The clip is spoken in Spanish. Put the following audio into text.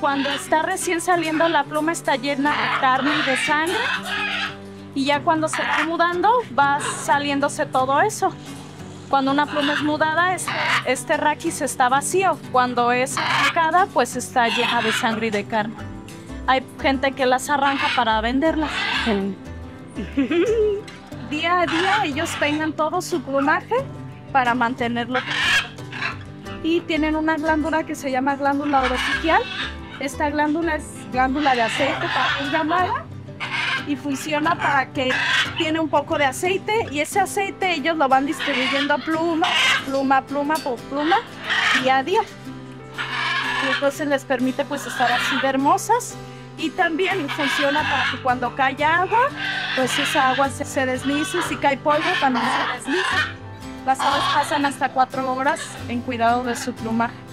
Cuando está recién saliendo la pluma está llena de carne y de sangre. Y ya cuando se va mudando va saliéndose todo eso. Cuando una pluma es mudada, este raquis está vacío. Cuando es arrancada, pues está llena de sangre y de carne. Hay gente que las arranca para venderlas. Día a día ellos peinan todo su plumaje para mantenerlo. Y tienen una glándula que se llama glándula orofacial. Esta glándula es glándula de aceite para llamada y funciona para que tiene un poco de aceite y ese aceite ellos lo van distribuyendo pluma por pluma día a día. Y entonces les permite pues estar así de hermosas y también funciona para que cuando cae agua, pues esa agua se deslice, si cae polvo también se desliza. Las aves pasan hasta 4 horas en cuidado de su plumaje.